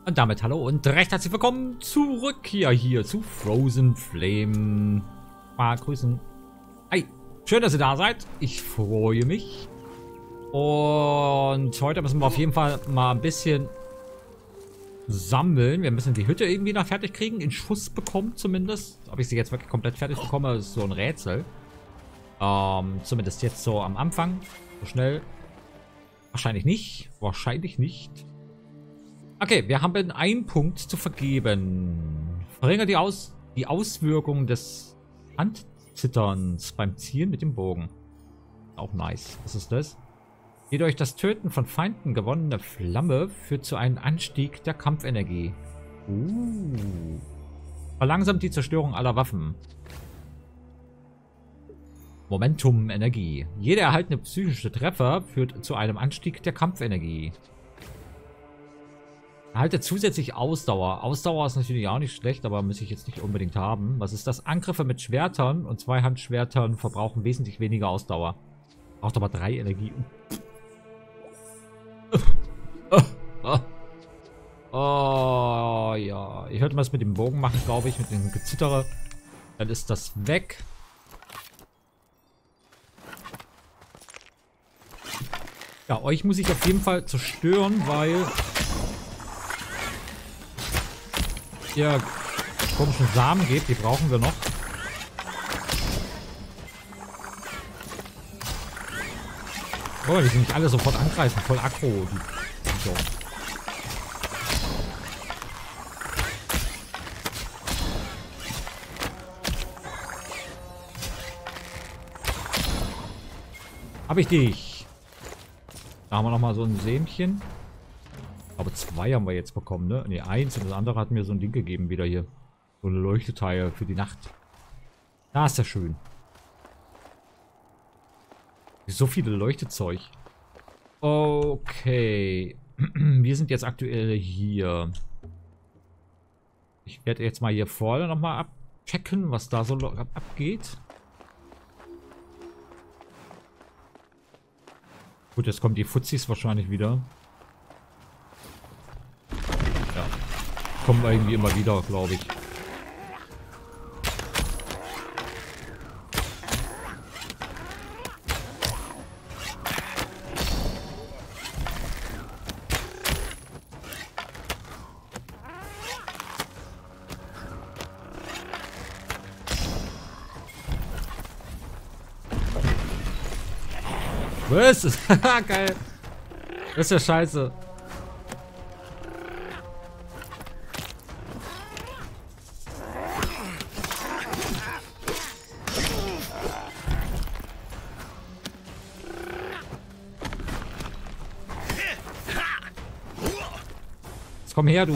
Und damit hallo und recht herzlich willkommen zurück hier zu Frozen Flame. Mal grüßen. Hi, schön, dass ihr da seid. Ich freue mich. Und heute müssen wir auf jeden Fall mal ein bisschen sammeln. Wir müssen die Hütte irgendwie noch fertig kriegen, in Schuss bekommen zumindest. Ob ich sie jetzt wirklich komplett fertig bekomme, ist so ein Rätsel. Zumindest jetzt so am Anfang. So schnell. Wahrscheinlich nicht. Wahrscheinlich nicht. Okay, wir haben einen Punkt zu vergeben. Verringert die Auswirkungen des Handzitterns beim Zielen mit dem Bogen. Auch nice. Was ist das? Die durch das Töten von Feinden gewonnene Flamme führt zu einem Anstieg der Kampfenergie. Verlangsamt die Zerstörung aller Waffen. Momentum Energie. Jeder erhaltene psychische Treffer führt zu einem Anstieg der Kampfenergie. Erhalte zusätzlich Ausdauer. Ausdauer ist natürlich auch nicht schlecht, aber muss ich jetzt nicht unbedingt haben. Was ist das? Angriffe mit Schwertern und Zweihandschwertern verbrauchen wesentlich weniger Ausdauer. Braucht aber 3 Energie. Oh ja. Ich hörte mal es mit dem Bogen machen, glaube ich, mit dem Gezittere. Dann ist das weg. Ja, euch muss ich auf jeden Fall zerstören, weil ihr komischen Samen gebt, die brauchen wir noch. Oh, die sind nicht alle sofort angreifen, voll aggro. So. Hab ich dich. Da haben wir nochmal so ein Sämchen. Aber 2 haben wir jetzt bekommen, ne? Ne, 1 und das andere hat mir so ein Ding gegeben wieder hier. So eine Leuchteteil für die Nacht. Da ist ja schön. So viele Leuchtezeug. Okay. Wir sind jetzt aktuell hier. Ich werde jetzt mal hier vorne nochmal abchecken, was da so abgeht. Gut, jetzt kommen die Fuzis wahrscheinlich wieder. Ja. Kommen irgendwie immer wieder, glaube ich. Was? Geil. Das ist ja scheiße. Jetzt komm her, du.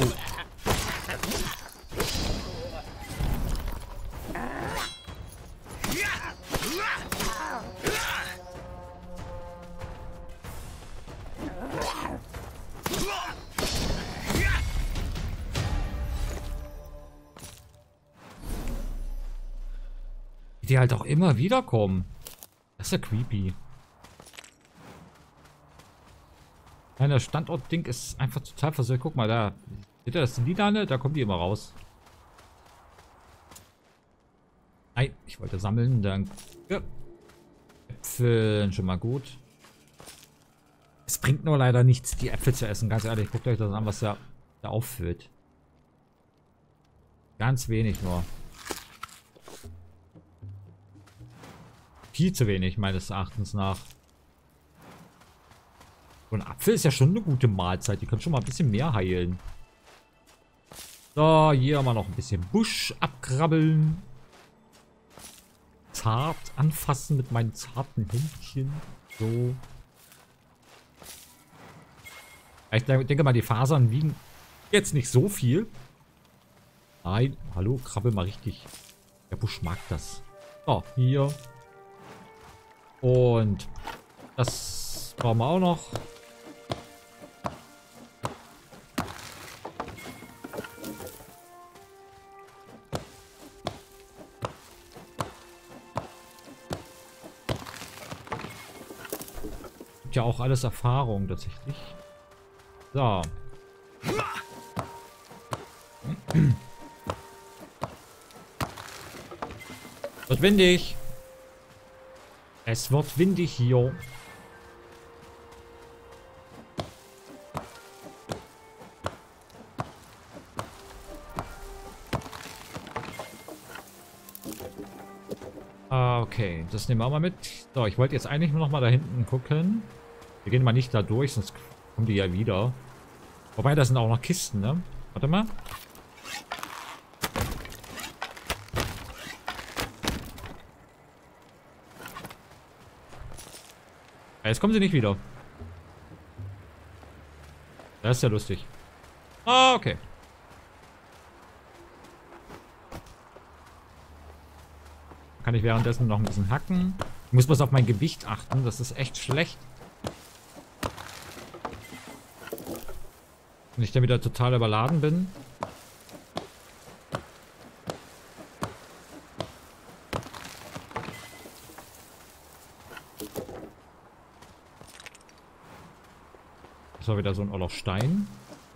Die halt auch immer wieder kommen. Das ist ja creepy. Mein Standortding ist einfach total versorgt. Guck mal da. Seht ihr das Lilane? Da kommen die immer raus. Nein, ich wollte sammeln. Danke. Äpfel, schon mal gut. Es bringt nur leider nichts, die Äpfel zu essen. Ganz ehrlich, guckt euch das an, was da auffüllt. Ganz wenig nur. Viel zu wenig, meines Erachtens nach. Und ein Apfel ist ja schon eine gute Mahlzeit. Die können schon mal ein bisschen mehr heilen. So, hier haben wir noch ein bisschen Busch abkrabbeln. Zart anfassen mit meinen zarten Händchen. So. Ich denke mal, die Fasern wiegen jetzt nicht so viel. Nein, hallo, krabbel mal richtig. Der Busch mag das. So, hier. Und das brauchen wir auch noch. Gibt ja auch alles Erfahrung tatsächlich. So. Wird windig. Es wird windig hier. Okay, das nehmen wir auch mal mit. So, ich wollte jetzt eigentlich nur noch mal da hinten gucken. Wir gehen mal nicht da durch, sonst kommen die ja wieder. Wobei, da sind auch noch Kisten, ne? Warte mal. Ja, jetzt kommen sie nicht wieder. Das ist ja lustig. Ah, okay. Kann ich währenddessen noch ein bisschen hacken. Ich muss bloß auf mein Gewicht achten. Das ist echt schlecht. Wenn ich dann wieder total überladen bin. Das war wieder so ein oller Stein.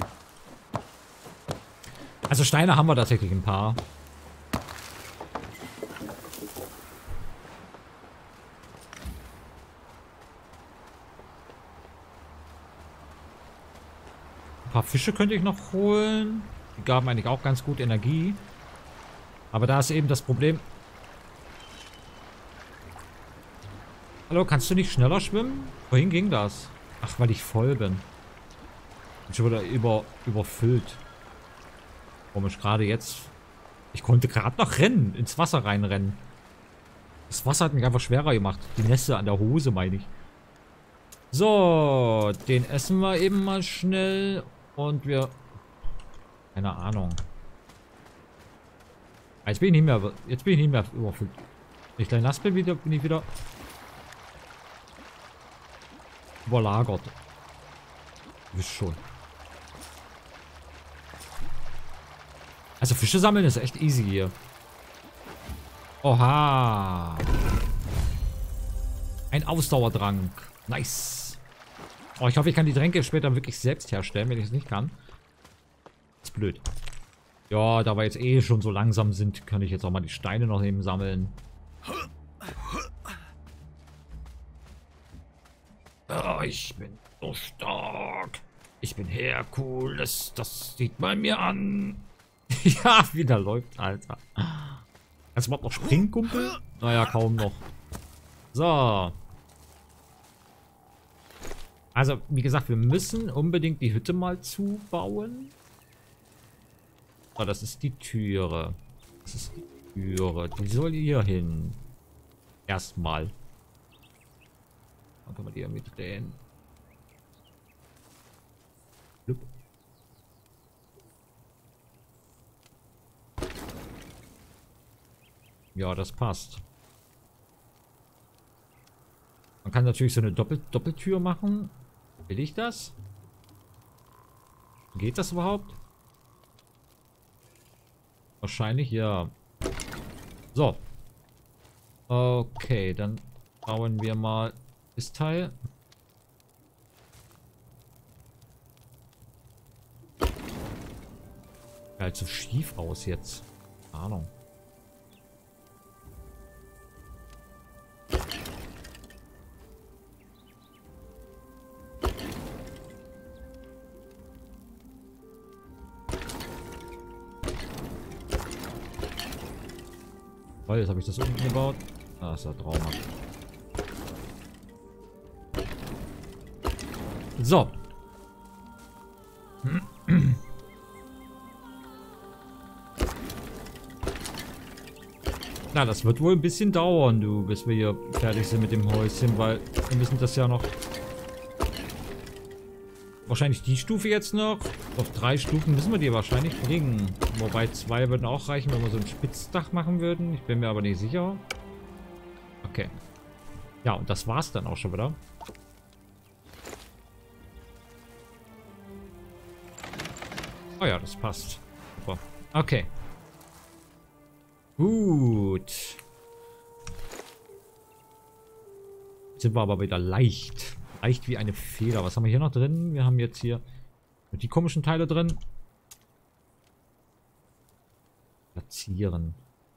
Also Steine haben wir tatsächlich ein paar. Ein paar Fische könnte ich noch holen. Die gaben eigentlich auch ganz gut Energie. Aber da ist eben das Problem. Hallo, kannst du nicht schneller schwimmen? Wohin ging das? Ach, weil ich voll bin. Bin schon wieder überfüllt. Komisch, gerade jetzt. Ich konnte gerade noch rennen. Ins Wasser reinrennen. Das Wasser hat mich einfach schwerer gemacht. Die Nässe an der Hose, meine ich. So, den essen wir eben mal schnell. Und wir... Keine Ahnung. Jetzt bin ich nicht mehr überfüllt. Wenn ich gleich nass bin, bin ich wieder... überlagert. Du wisst schon. Also Fische sammeln ist echt easy hier. Oha. Ein Ausdauertrank. Nice. Oh, ich hoffe, ich kann die Tränke später wirklich selbst herstellen, wenn ich es nicht kann. Ist blöd. Ja, da wir jetzt eh schon so langsam sind, kann ich jetzt auch mal die Steine noch eben sammeln. Oh, ich bin so stark. Ich bin Herkules. Das sieht man mir an. Ja, wie der läuft, Alter. Kannst du überhaupt noch springen, Kumpel? Naja, kaum noch. So. Also, wie gesagt, wir müssen unbedingt die Hütte mal zubauen. Oh, das ist die Türe. Das ist die Türe. Die soll hier hin. Erstmal. Dann können wir die ja mitdrehen. Blub. Ja, das passt. Man kann natürlich so eine Doppeltür machen. Will ich das? Geht das überhaupt? Wahrscheinlich ja. So. Okay, dann bauen wir mal das Teil. Halt so schief aus jetzt. Keine Ahnung. Oh, jetzt habe ich das unten gebaut. Ah, ist ja traumhaft. So. Na, das wird wohl ein bisschen dauern, du, bis wir hier fertig sind mit dem Häuschen, weil wir müssen das ja noch... Wahrscheinlich die Stufe jetzt noch. Auf 3 Stufen müssen wir die wahrscheinlich bringen. Wobei 2 würden auch reichen, wenn wir so ein Spitzdach machen würden. Ich bin mir aber nicht sicher. Okay. Ja, und das war's dann auch schon wieder. Oh ja, das passt. Super. Okay. Gut. Jetzt sind wir aber wieder leicht. Leicht wie eine Feder. Was haben wir hier noch drin? Wir haben jetzt hier die komischen Teile drin. platzieren.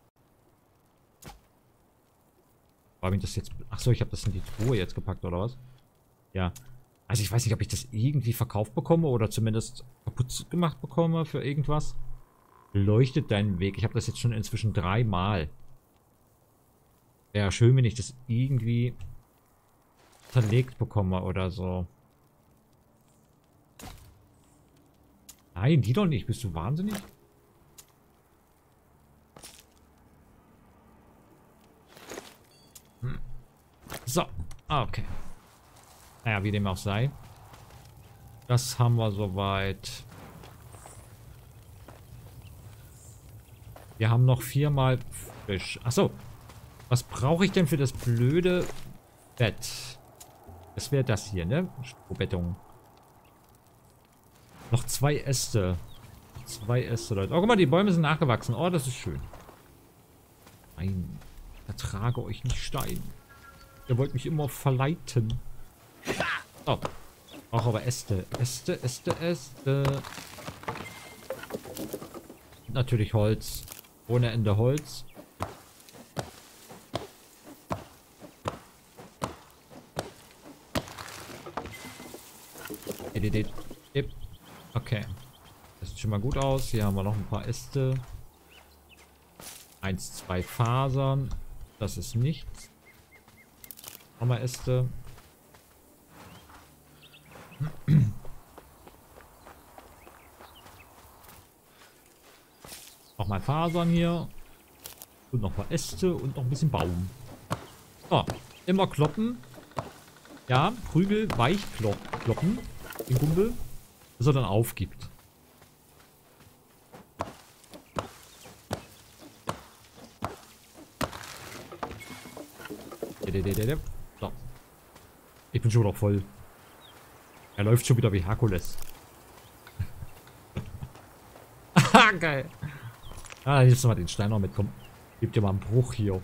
War mir das jetzt... Achso, ich habe das in die Truhe jetzt gepackt, oder was? Ja. Also ich weiß nicht, ob ich das irgendwie verkauft bekomme oder zumindest kaputt gemacht bekomme für irgendwas. Leuchtet deinen Weg. Ich habe das jetzt schon inzwischen 3 Mal. Wäre schön, wenn ich das irgendwie zerlegt bekomme oder so. Nein, die doch nicht. Bist du wahnsinnig? So, okay. Naja, wie dem auch sei. Das haben wir soweit. Wir haben noch 4-mal Fisch. Achso. Was brauche ich denn für das blöde Bett? Das wäre das hier, ne? Strohbettung. Noch 2 Äste. 2 Äste, Leute. Oh, guck mal, die Bäume sind nachgewachsen. Oh, das ist schön. Nein. Ertrage euch nicht Stein. Ihr wollt mich immer verleiten. Oh. Auch aber Äste. Äste, Äste, Äste. Natürlich Holz. Ohne Ende Holz. Okay. Das sieht schon mal gut aus. Hier haben wir noch ein paar Äste. 1, 2 Fasern. Das ist nichts. Nochmal Äste. Nochmal Fasern hier. Und noch ein paar Äste und noch ein bisschen Baum. So, immer kloppen. Ja, Prügel weich kloppen. Den Kumpel. Bis er dann aufgibt. So. Ich bin schon wieder voll. Er läuft schon wieder wie Herkules. Haha, geil. Ah, jetzt mal den Stein noch mitkommen. Gib dir mal einen Bruch hier.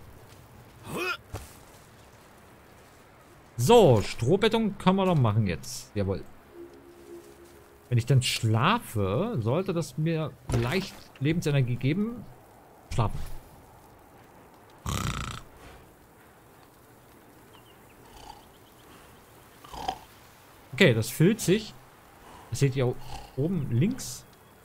So, Strohbettung können wir doch machen jetzt. Jawohl. Wenn ich dann schlafe, sollte das mir leicht Lebensenergie geben. Schlafen. Okay, das füllt sich. Das seht ihr oben links.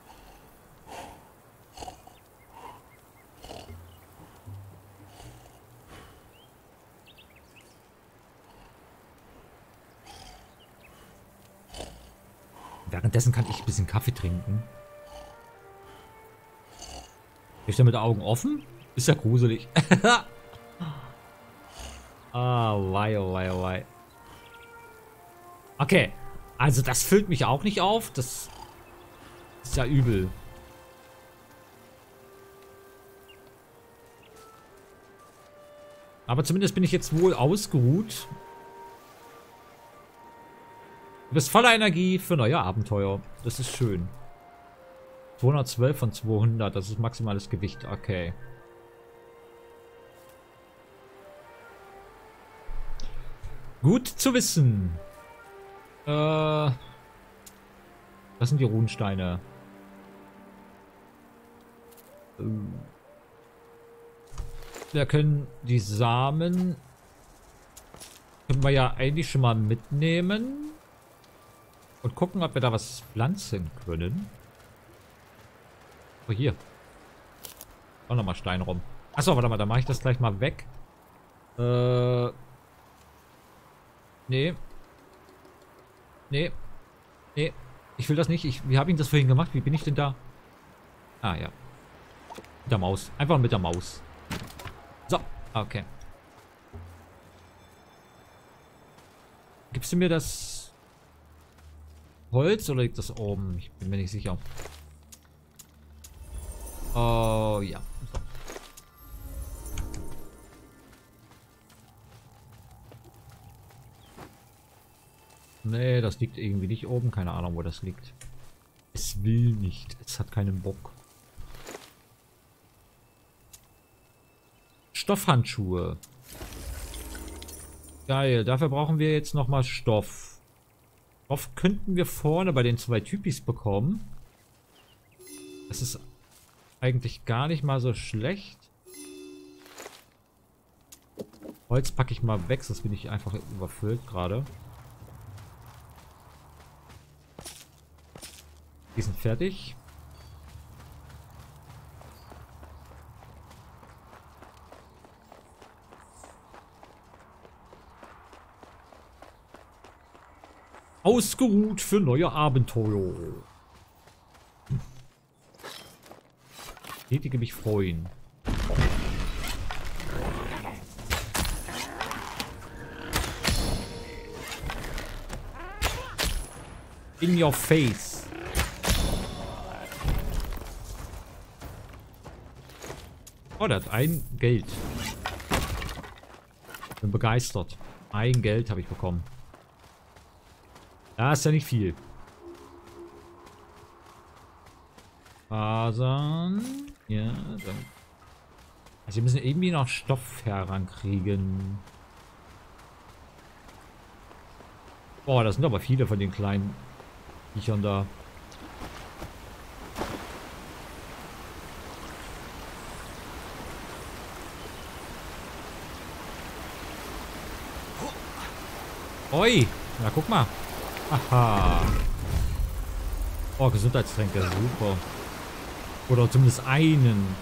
Währenddessen kann ich ein bisschen Kaffee trinken. Bin ich da mit den Augen offen? Ist ja gruselig. Ah, wei, oh wei, oh wei. Okay, also das füllt mich auch nicht auf. Das ist ja übel. Aber zumindest bin ich jetzt wohl ausgeruht. Du bist voller Energie für neue Abenteuer. Das ist schön. 212 von 200, das ist maximales Gewicht. Okay. Gut zu wissen. Das sind die Runensteine. Wir können die Samen... Können wir ja eigentlich schon mal mitnehmen. Und gucken, ob wir da was pflanzen können. Oh, hier. Auch nochmal Stein rum. Achso, warte mal, da mache ich das gleich mal weg. Nee. Nee. Nee. Ich will das nicht. Wie habe ich das vorhin gemacht? Wie bin ich denn da? Ah, ja. Mit der Maus. Einfach mit der Maus. So. Okay. Gibst du mir das Holz oder liegt das oben? Ich bin mir nicht sicher. Oh, ja. So. Nee, das liegt irgendwie nicht oben. Keine Ahnung, wo das liegt. Es will nicht. Es hat keinen Bock. Stoffhandschuhe. Geil. Dafür brauchen wir jetzt nochmal Stoff. Stoff könnten wir vorne bei den 2 Typis bekommen. Das ist eigentlich gar nicht mal so schlecht. Holz packe ich mal weg, sonst bin ich einfach überfüllt gerade. Die sind fertig. Ausgeruht für neue Abenteuer. Tätige mich freuen. In your face. Oh, der hat ein Geld. Bin begeistert. Ein Geld habe ich bekommen. Da ist ja nicht viel. Fasern. Ja, dann. Also wir müssen irgendwie noch Stoff herankriegen. Boah, das sind aber viele von den kleinen Viechern da. Oi! Na, guck mal. Aha. Oh, Gesundheitstränke, super. Oder zumindest einen.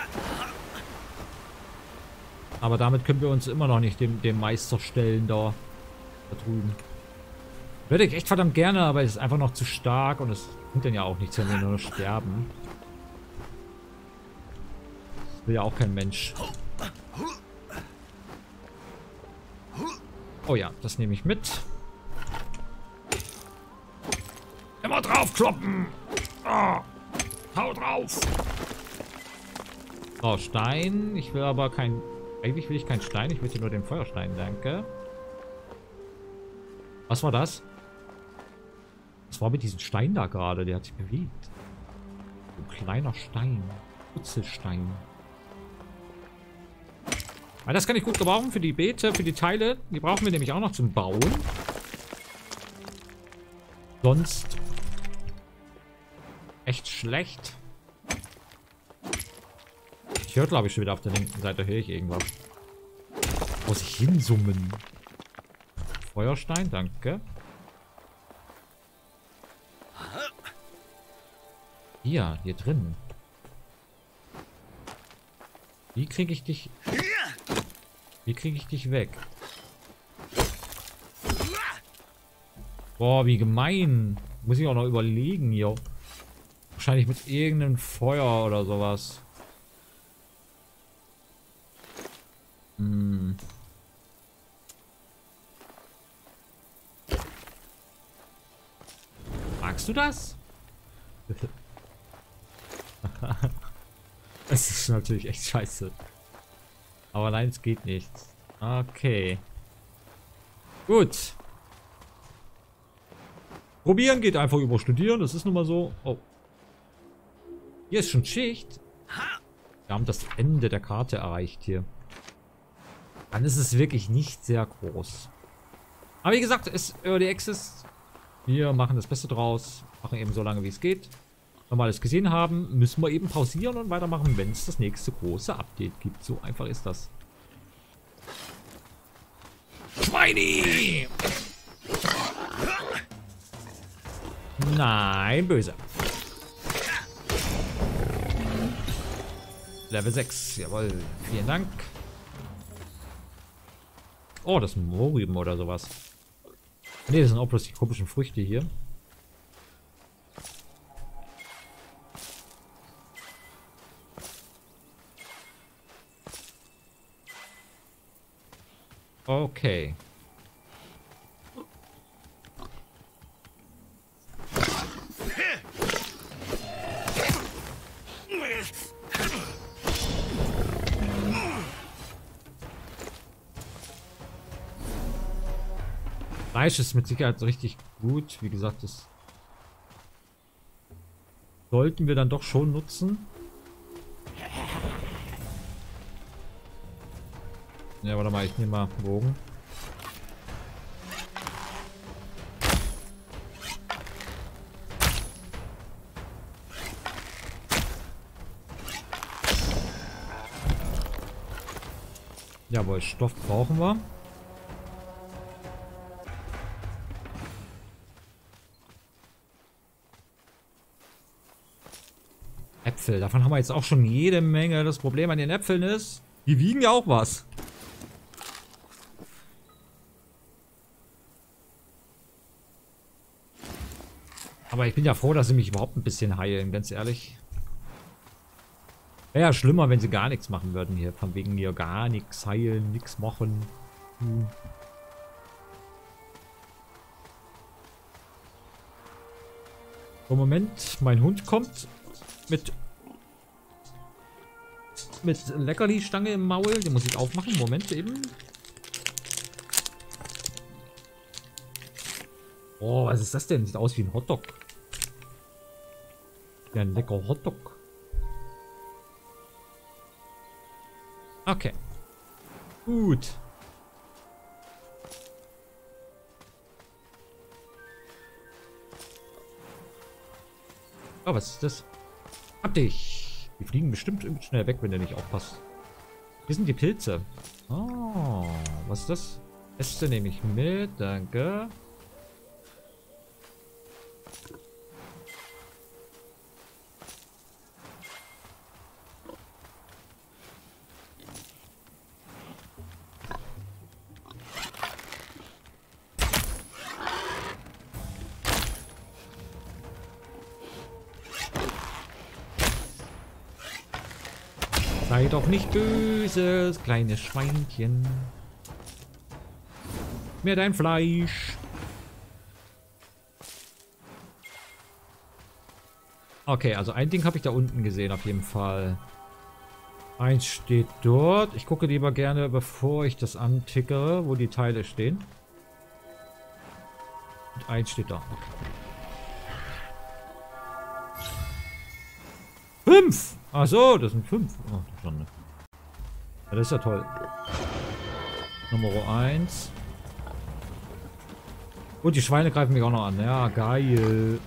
Aber damit können wir uns immer noch nicht dem Meister stellen da drüben. Würde ich echt verdammt gerne, aber es ist einfach noch zu stark und es bringt dann ja auch nichts, wenn wir nur sterben. Das will ja auch kein Mensch. Oh ja, das nehme ich mit. Immer drauf kloppen! Oh, hau drauf! Oh, Stein. Ich will aber kein... Eigentlich will ich keinen Stein, ich möchte nur den Feuerstein, danke. Was war das? Was war mit diesem Stein da gerade? Der hat sich bewegt. Ein kleiner Stein. Putzelstein. Aber das kann ich gut gebrauchen für die Beete, für die Teile. Die brauchen wir nämlich auch noch zum Bauen. Sonst echt schlecht. Ich höre, glaube ich, schon wieder auf der linken Seite, höre ich irgendwas. Muss ich hinsummen? Feuerstein, danke. Hier drin. Wie kriege ich dich... Wie kriege ich dich weg? Boah, wie gemein. Muss ich auch noch überlegen hier. Wahrscheinlich mit irgendeinem Feuer oder sowas. Hm. Magst du das? Es ist natürlich echt scheiße. Aber nein, es geht nicht. Okay. Gut. Probieren geht einfach über Studieren. Das ist nun mal so. Oh. Hier ist schon Schicht. Wir haben das Ende der Karte erreicht hier. Dann ist es wirklich nicht sehr groß. Aber wie gesagt, es ist Early Access. Wir machen das Beste draus. Machen eben so lange, wie es geht. Wenn wir alles gesehen haben, müssen wir eben pausieren und weitermachen, wenn es das nächste große Update gibt. So einfach ist das. Schweini! Nein, böse. Level 6, jawohl. Vielen Dank. Oh, das sind Mohrrüben oder sowas. Ne, das sind auch bloß die komischen Früchte hier. Okay. Fleisch ist mit Sicherheit richtig gut. Wie gesagt, das sollten wir dann doch schon nutzen. Ja, warte mal, ich nehme mal Bogen. Jawohl, Stoff brauchen wir. Äpfel, davon haben wir jetzt auch schon jede Menge. Das Problem an den Äpfeln ist, die wiegen ja auch was. Aber ich bin ja froh, dass sie mich überhaupt ein bisschen heilen, ganz ehrlich. Wäre ja schlimmer, wenn sie gar nichts machen würden hier. Von wegen mir gar nichts heilen, nichts machen. So, Moment, mein Hund kommt mit Leckerli-Stange im Maul. Die muss ich aufmachen. Moment eben. Oh, was ist das denn? Sieht aus wie ein Hotdog. Ja, ein lecker Hotdog. Okay. Gut. Oh, was ist das? Hab dich. Die fliegen bestimmt schnell weg, wenn du nicht aufpasst. Hier sind die Pilze. Oh, was ist das? Äste nehme ich mit, danke. Sei doch nicht böse, kleines Schweinchen. Mir dein Fleisch. Okay, also ein Ding habe ich da unten gesehen, auf jeden Fall. Eins steht dort. Ich gucke lieber gerne, bevor ich das antickere, wo die Teile stehen. Und eins steht da. Okay. 5! Ach so, das sind 5. Oh, ja, das ist ja toll. Nummer 1. Und die Schweine greifen mich auch noch an. Ja, geil.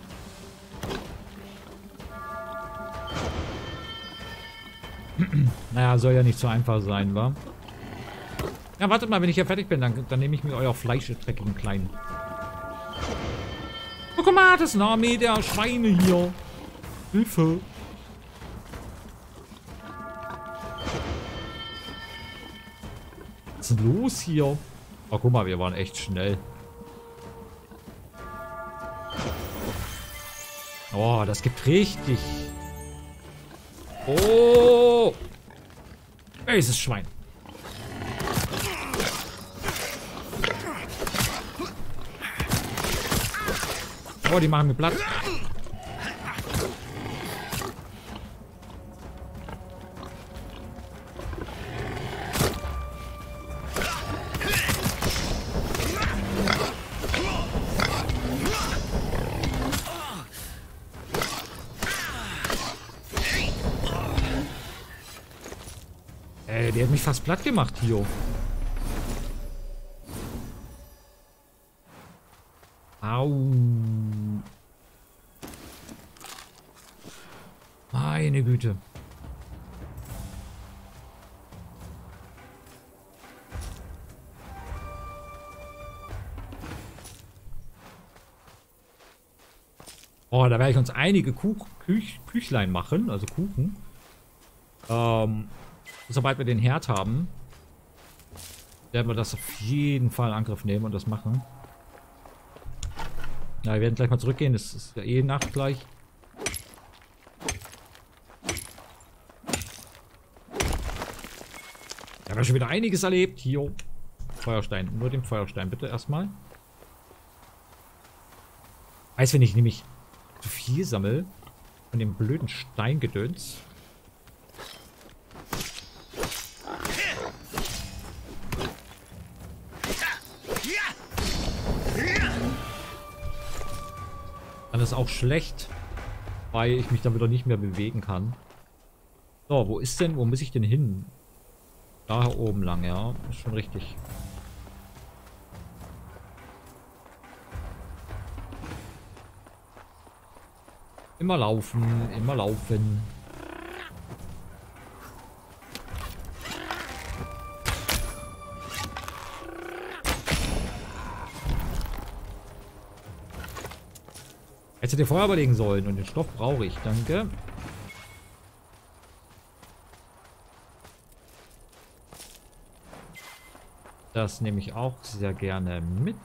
Naja, soll ja nicht so einfach sein, wa? Ja, wartet mal, wenn ich hier fertig bin, dann nehme ich mir euer Fleisch, ihr dreckigen Kleinen. Oh, guck mal, das ist eine Armee der Schweine hier. Hilfe. Was ist denn los hier? Oh, guck mal, wir waren echt schnell. Oh, das gibt richtig. Oh! Ey, ist das Schwein. Oh, die machen mir platt. Ey, der hat mich fast platt gemacht hier. Au. Meine Güte. Oh, da werde ich uns einige Küchlein machen, also Kuchen. Sobald wir den Herd haben, werden wir das auf jeden Fall in Angriff nehmen und das machen. Ja, wir werden gleich mal zurückgehen, das ist ja eh Nacht gleich. Wir haben ja schon wieder einiges erlebt. Hier. Feuerstein, nur den Feuerstein bitte erstmal. Weiß, wenn ich nämlich zu viel sammle von dem blöden Steingedöns. Dann ist auch schlecht, weil ich mich dann wieder nicht mehr bewegen kann. So, wo muss ich denn hin? Da oben lang, ja. Ist schon richtig. Immer laufen, immer laufen. Hättest du dir vorher überlegen sollen. Und den Stoff brauche ich. Danke. Das nehme ich auch sehr gerne mit.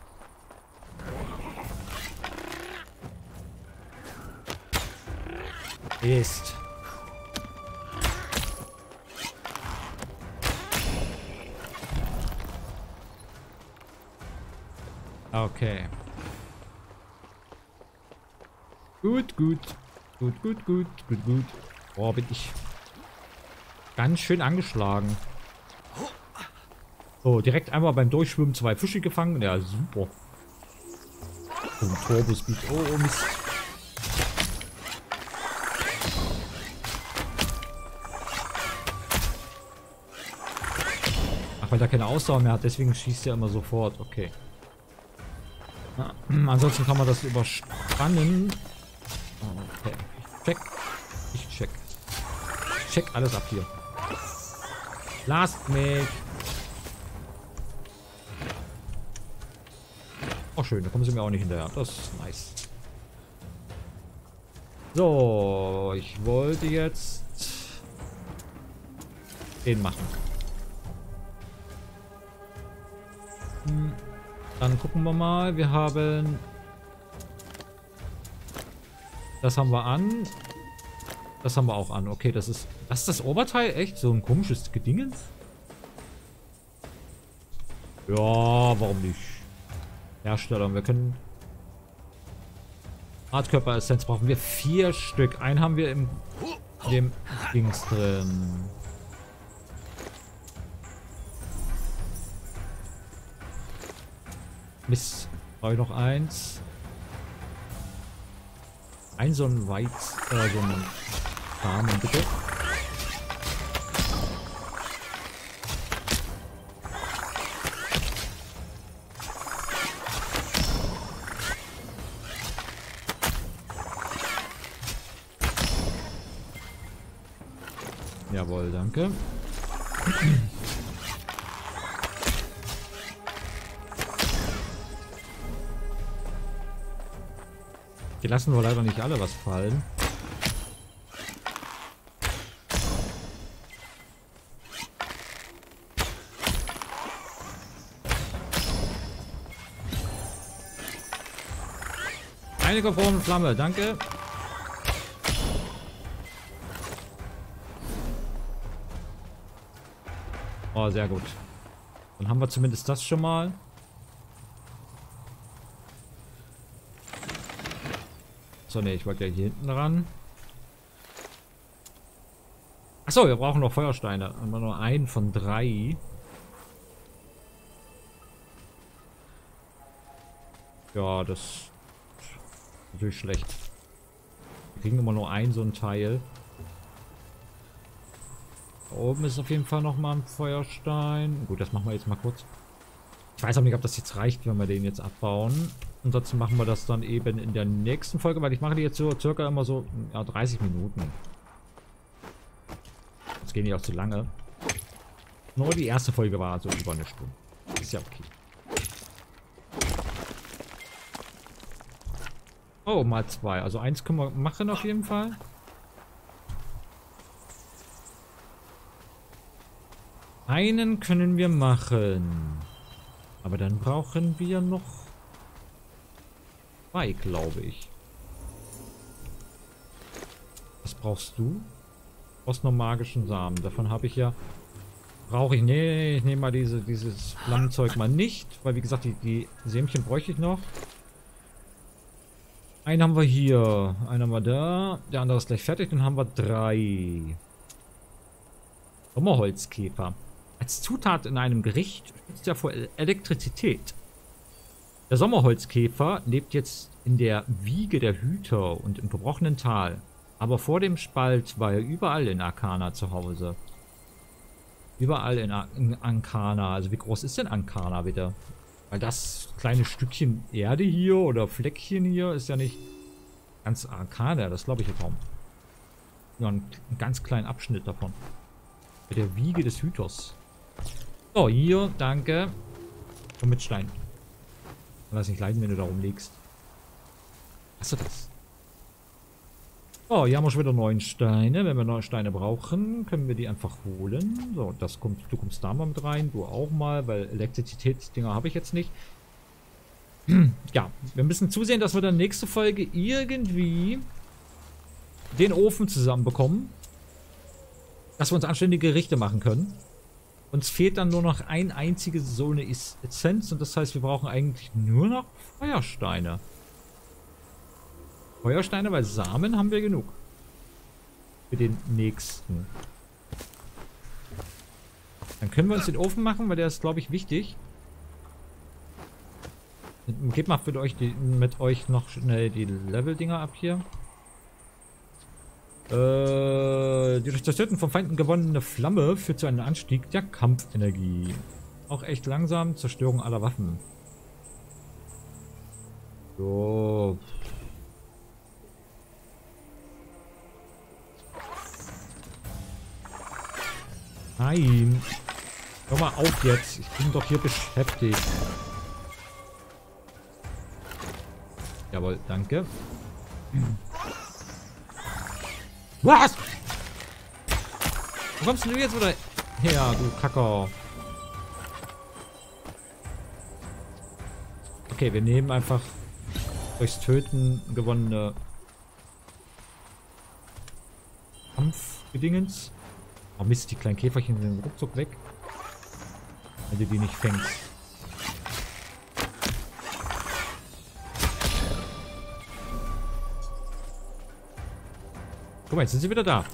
Ist. Okay. Gut, gut. Gut, gut, gut, gut, gut. Boah, bin ich ganz schön angeschlagen. So, direkt einmal beim Durchschwimmen 2 Fische gefangen. Ja, super. So ein Turbo-Speed. Oh, Mist. Ach, weil er keine Ausdauer mehr hat, deswegen schießt er immer sofort. Okay. Ja, ansonsten kann man das überspannen. Okay. Ich check. Ich check alles ab hier. Lasst mich. Oh, schön. Da kommen sie mir auch nicht hinterher. Das ist nice. So. Ich wollte jetzt den machen. Dann gucken wir mal. Wir haben... Das haben wir an. Das haben wir auch an. Okay, das ist... Das ist das Oberteil? Echt? So ein komisches Gedingens? Ja, warum nicht? Hersteller. Wir können... Hartkörperessenz brauchen wir 4 Stück. Einen haben wir in dem Dings drin. Mist. Brauche ich noch eins. So ein Weiz... so ein Samen, bitte. Jawohl, danke. Die lassen wir leider nicht alle was fallen. Eine gefrorene Flamme, danke. Oh, sehr gut. Dann haben wir zumindest das schon mal. So, ne, ich wollte ja hier hinten ran. Achso, wir brauchen noch Feuersteine. Haben wir nur einen von 3. Ja, das ist natürlich schlecht. Wir kriegen immer nur so ein Teil. Da oben ist auf jeden Fall nochmal ein Feuerstein. Gut, das machen wir jetzt mal kurz. Ich weiß auch nicht, ob das jetzt reicht, wenn wir den jetzt abbauen. Ansonsten machen wir das dann eben in der nächsten Folge, weil ich mache die jetzt so circa immer so 30 Minuten. Das geht nicht auch zu lange. Nur die erste Folge war so über eine Stunde. Ist ja okay. Oh, mal 2. Also 1 können wir machen auf jeden Fall. Einen können wir machen. Aber dann brauchen wir noch 2, glaube ich. Was brauchst du? Du brauchst noch magischen Samen. Davon habe ich ja... Brauche ich... Nee, ich nehme mal dieses Flammenzeug mal nicht. Weil wie gesagt, die Sämchen bräuchte ich noch. Einen haben wir hier. Einen haben wir da. Der andere ist gleich fertig. Dann haben wir 3. Sommerholzkäfer. Als Zutat in einem Gericht schützt er vor Elektrizität. Der Sommerholzkäfer lebt jetzt in der Wiege der Hüter und im verbrochenen Tal. Aber vor dem Spalt war er überall in Ancana zu Hause. Überall in Ancana. Also wie groß ist denn Ancana bitte? Weil das kleine Stückchen Erde hier oder Fleckchen hier ist ja nicht ganz Ancana. Das glaube ich ja kaum. Ja, ein ganz kleinen Abschnitt davon. Bei der Wiege des Hüters. So, hier, danke. Komm mit Stein. Lass nicht leiden, wenn du da rumlegst. Achso, das. Oh, hier haben wir schon wieder 9 Steine. Wenn wir 9 Steine brauchen, können wir die einfach holen. So, das kommt, du kommst da mal mit rein, du auch mal, weil Elektrizitätsdinger habe ich jetzt nicht. Ja, wir müssen zusehen, dass wir dann nächste Folge irgendwie den Ofen zusammenbekommen. Dass wir uns anständige Gerichte machen können. Uns fehlt dann nur noch ein einzige so eine Essenz und das heißt, wir brauchen eigentlich nur noch Feuersteine. Feuersteine, weil Samen haben wir genug. Für den nächsten. Dann können wir uns den Ofen machen, weil der ist, glaube ich, wichtig. Gebt mal mit euch noch schnell die Level-Dinger ab hier. Die durch das Töten von Feinden gewonnene Flamme führt zu einem Anstieg der Kampfenergie. Auch echt langsam. Zerstörung aller Waffen. So. Nein. Hör mal auf jetzt. Ich bin doch hier beschäftigt. Jawohl, danke. Was? Wo kommst du jetzt wieder her, du Kacker? Okay, wir nehmen einfach durchs Töten gewonnene Kampfgedingens. Oh Mist, die kleinen Käferchen sind ruckzuck weg. Wenn du die nicht fängst. Guck mal, jetzt sind sie wieder da.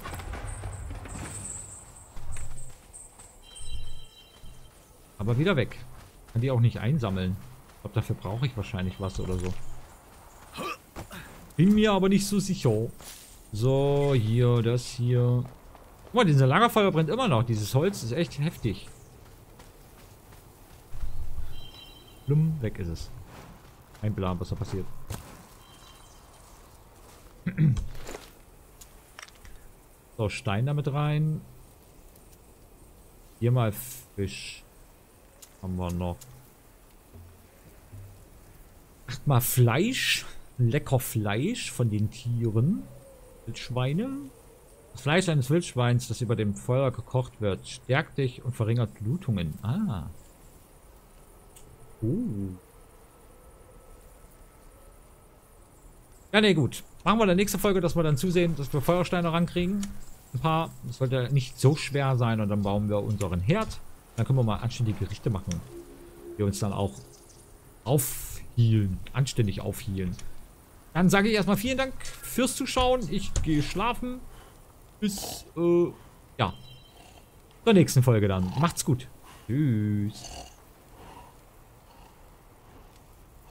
Aber wieder weg. Kann die auch nicht einsammeln. Ich glaube, dafür brauche ich wahrscheinlich was oder so. Bin mir aber nicht so sicher. So, hier, das hier. Guck mal, dieser Lagerfeuer brennt immer noch. Dieses Holz ist echt heftig. Blum, weg ist es. Kein Plan, was da passiert. So, Stein damit rein. Hier mal Fisch. Haben wir noch. 8 mal Fleisch. Lecker Fleisch von den Tieren. Wildschweine. Das Fleisch eines Wildschweins, das über dem Feuer gekocht wird, stärkt dich und verringert Blutungen. Ah. Ja, ne, gut. Machen wir in der nächsten Folge, dass wir dann zusehen, dass wir Feuersteine rankriegen. Ein paar. Das sollte nicht so schwer sein. Und dann bauen wir unseren Herd. Dann können wir mal anständige Gerichte machen. Die uns dann auch aufhielen. Anständig aufhielen. Dann sage ich erstmal vielen Dank fürs Zuschauen. Ich gehe schlafen. Bis, ja. Zur nächsten Folge dann. Macht's gut. Tschüss.